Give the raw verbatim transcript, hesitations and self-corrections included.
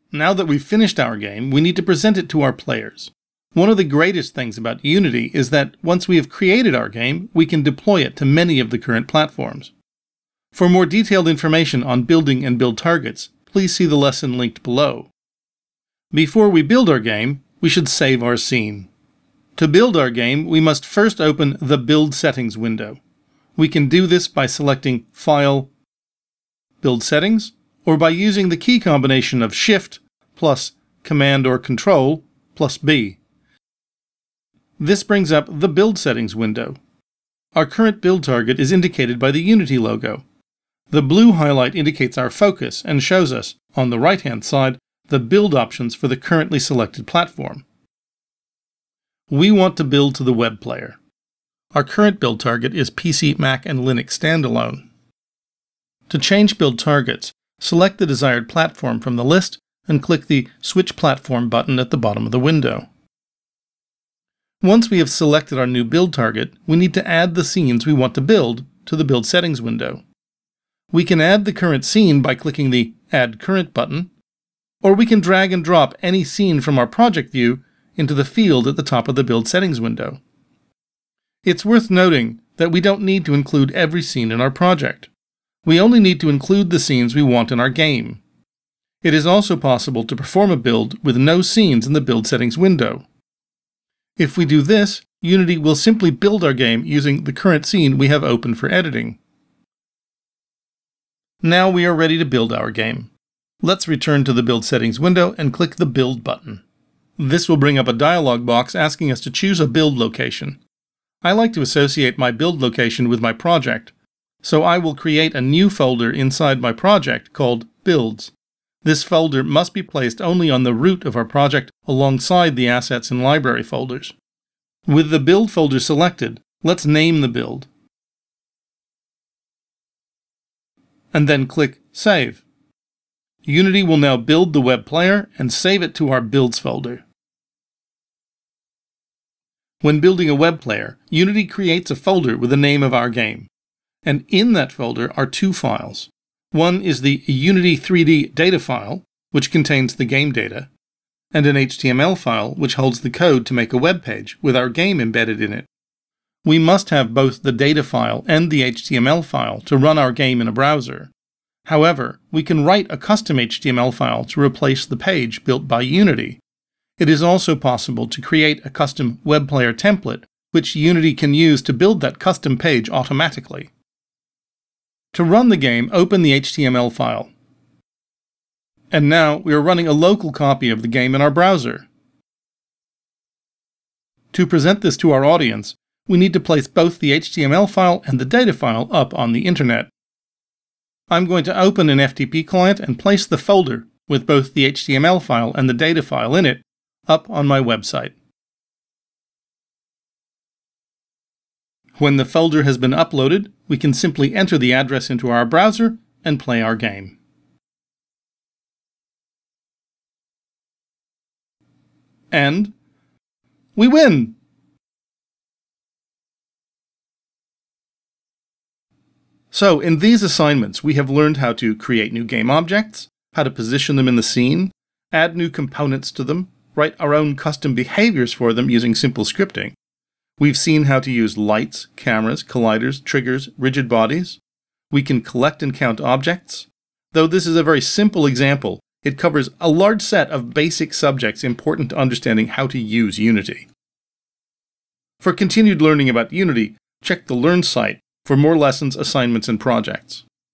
Now that we've finished our game, we need to present it to our players. One of the greatest things about Unity is that once we have created our game, we can deploy it to many of the current platforms. For more detailed information on building and build targets, please see the lesson linked below. Before we build our game, we should save our scene. To build our game, we must first open the Build Settings window. We can do this by selecting File, Build Settings, or by using the key combination of Shift plus Command or Control plus B. This brings up the Build Settings window. Our current build target is indicated by the Unity logo. The blue highlight indicates our focus and shows us, on the right-hand side, the build options for the currently selected platform. We want to build to the web player. Our current build target is P C, Mac, and Linux standalone. To change build targets, select the desired platform from the list and click the Switch Platform button at the bottom of the window. Once we have selected our new build target, we need to add the scenes we want to build to the Build Settings window. We can add the current scene by clicking the Add Current button, or we can drag and drop any scene from our project view into the field at the top of the Build Settings window. It's worth noting that we don't need to include every scene in our project. We only need to include the scenes we want in our game. It is also possible to perform a build with no scenes in the Build Settings window. If we do this, Unity will simply build our game using the current scene we have open for editing. Now we are ready to build our game. Let's return to the Build Settings window and click the Build button. This will bring up a dialog box asking us to choose a build location. I like to associate my build location with my project, so I will create a new folder inside my project called Builds. This folder must be placed only on the root of our project alongside the Assets and Library folders. With the Build folder selected, let's name the build. And then click Save. Unity will now build the web player and save it to our Builds folder. When building a web player, Unity creates a folder with the name of our game. And in that folder are two files. One is the Unity three D data file, which contains the game data, and an H T M L file which holds the code to make a web page with our game embedded in it. We must have both the data file and the H T M L file to run our game in a browser. However, we can write a custom H T M L file to replace the page built by Unity. It is also possible to create a custom web player template, which Unity can use to build that custom page automatically. To run the game, open the H T M L file. And now we are running a local copy of the game in our browser. To present this to our audience, we need to place both the H T M L file and the data file up on the internet. I'm going to open an F T P client and place the folder with both the H T M L file and the data file in it up on my website. When the folder has been uploaded, we can simply enter the address into our browser and play our game. And we win! So, in these assignments, we have learned how to create new game objects, how to position them in the scene, add new components to them, write our own custom behaviors for them using simple scripting. We've seen how to use lights, cameras, colliders, triggers, rigid bodies. We can collect and count objects. Though this is a very simple example, it covers a large set of basic subjects important to understanding how to use Unity. For continued learning about Unity, check the Learn site for more lessons, assignments, and projects.